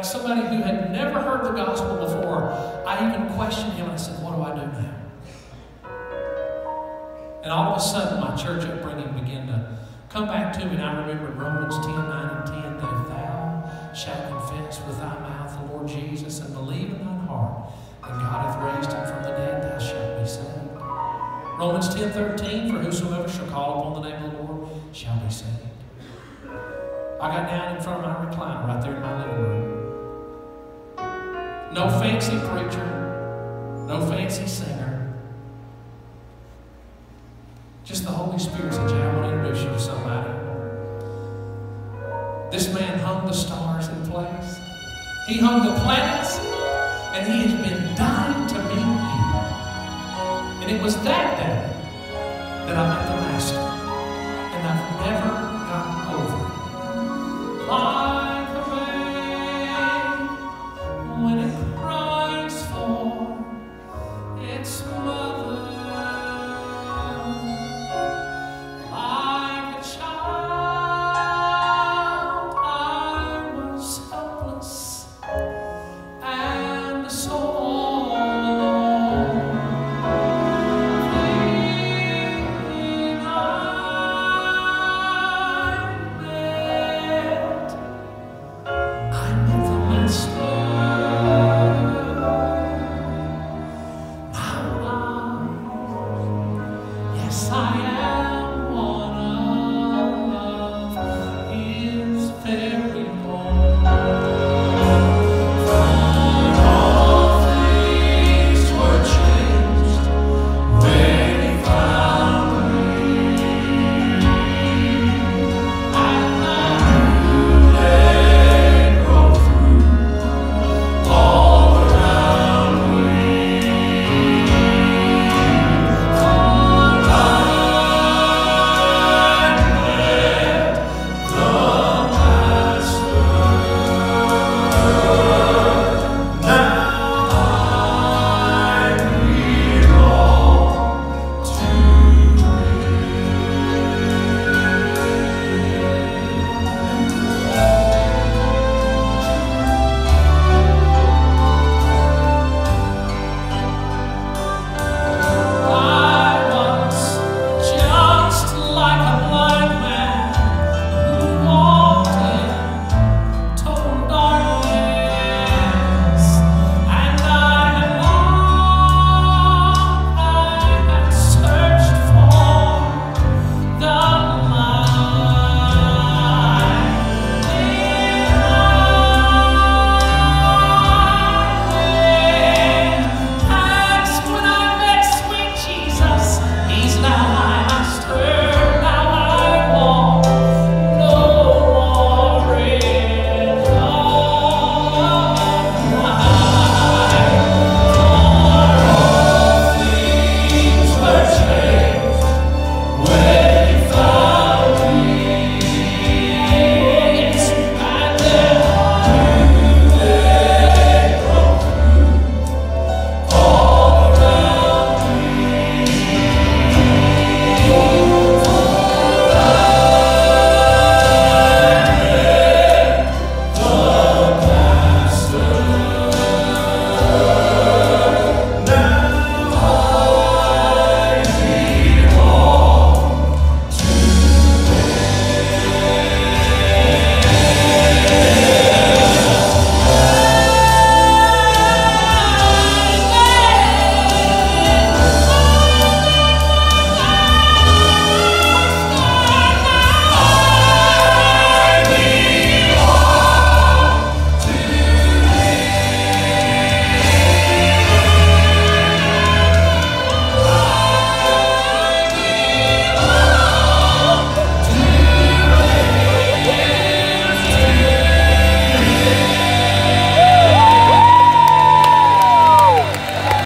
like somebody who had never heard the gospel before. I even questioned him. I said, what do I do now? And all of a sudden, my church upbringing began to come back to me. And I remembered Romans 10, 9, and 10, that if thou shalt confess with thy mouth the Lord Jesus and believe in thine heart that God hath raised him from the dead, thou shalt be saved. Romans 10, 13, for whosoever shall call upon the name of the Lord shall be saved. I got down in front of my recliner right there in my living room. No fancy preacher, no fancy singer. Just the Holy Spirit said, Jay, I want to introduce you to somebody. This man hung the stars in place. He hung the planets, and he has been dying to meet you. And it was that day that I met the Master. And I've never